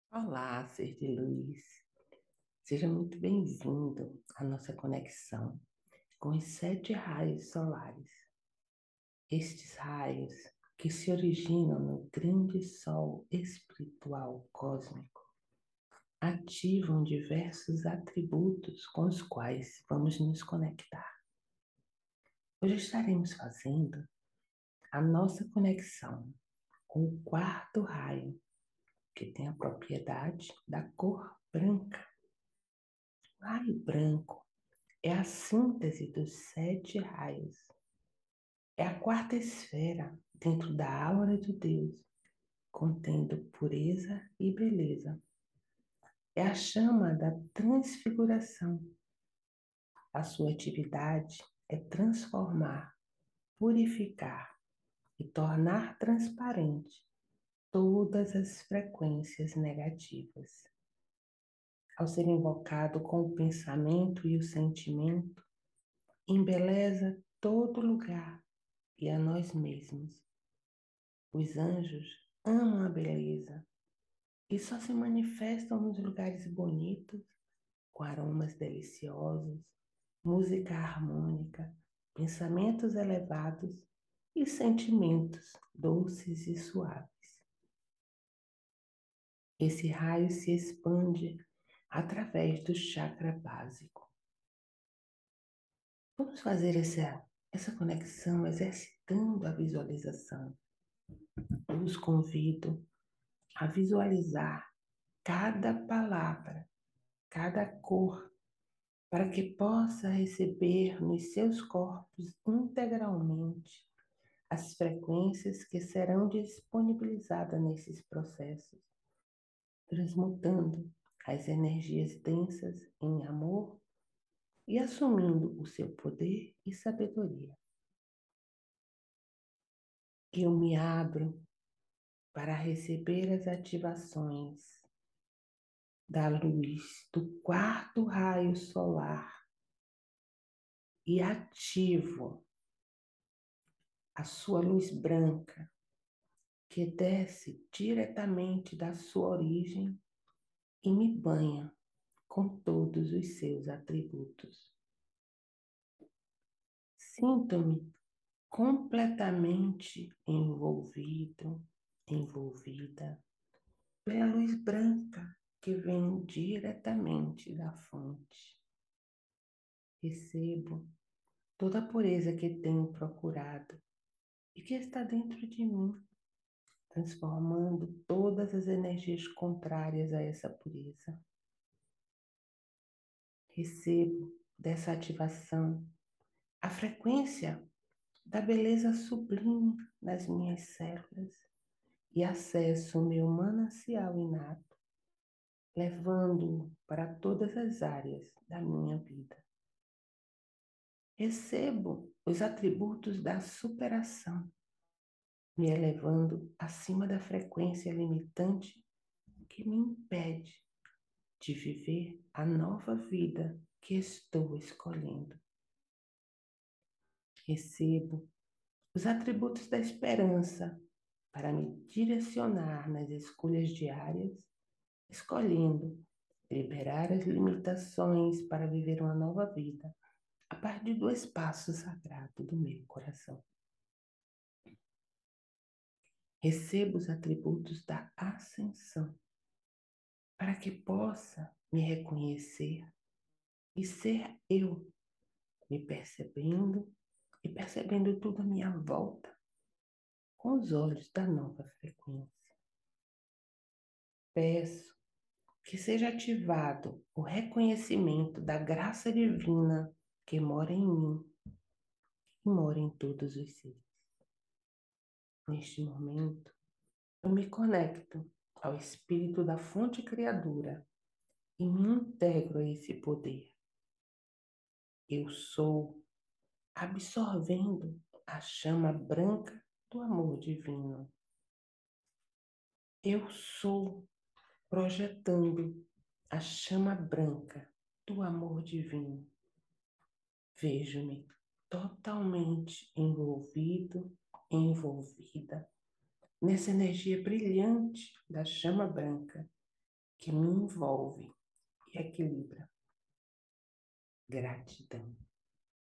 Olá, ser de luz. Seja muito bem-vindo à nossa conexão com os 7 raios solares. Estes raios que se originam no grande sol espiritual cósmico ativam diversos atributos com os quais vamos nos conectar. Hoje estaremos fazendo a nossa conexão com o quarto raio, que tem a propriedade da cor branca. O raio branco é a síntese dos 7 raios. É a quarta esfera dentro da aura de Deus, contendo pureza e beleza. É a chama da transfiguração. A sua atividade é transformar, purificar e tornar transparente todas as frequências negativas. Ao ser invocado com o pensamento e o sentimento, embeleza todo lugar e a nós mesmos. Os anjos amam a beleza e só se manifestam nos lugares bonitos, com aromas deliciosos, música harmônica, pensamentos elevados e sentimentos doces e suaves. Esse raio se expande através do chakra básico. Vamos fazer essa conexão exercitando a visualização. Eu os convido a visualizar cada palavra, cada cor, para que possa receber nos seus corpos integralmente as frequências que serão disponibilizadas nesses processos, transmutando as energias densas em amor e assumindo o seu poder e sabedoria. Eu me abro para receber as ativações da luz do quarto raio solar e ativo a sua luz branca que desce diretamente da sua origem e me banha com todos os seus atributos. Sinto-me completamente envolvido, envolvida pela luz branca que vem diretamente da fonte. Recebo toda a pureza que tenho procurado e que está dentro de mim, transformando todas as energias contrárias a essa pureza. Recebo dessa ativação a frequência da beleza sublime nas minhas células e acesso o meu manancial inato, levando-o para todas as áreas da minha vida. Recebo os atributos da superação, me elevando acima da frequência limitante que me impede de viver a nova vida que estou escolhendo. Recebo os atributos da esperança para me direcionar nas escolhas diárias, escolhendo liberar as limitações para viver uma nova vida a partir do espaço sagrado do meu coração. Recebo os atributos da ascensão para que possa me reconhecer e ser eu, me percebendo e percebendo tudo à minha volta com os olhos da nova frequência. Peço que seja ativado o reconhecimento da graça divina que mora em mim e mora em todos os seres. Neste momento, eu me conecto ao espírito da fonte criadora e me integro a esse poder. Eu sou absorvendo a chama branca do amor divino. Eu sou projetando a chama branca do amor divino. Vejo-me totalmente envolvido, envolvida nessa energia brilhante da chama branca que me envolve e equilibra. Gratidão.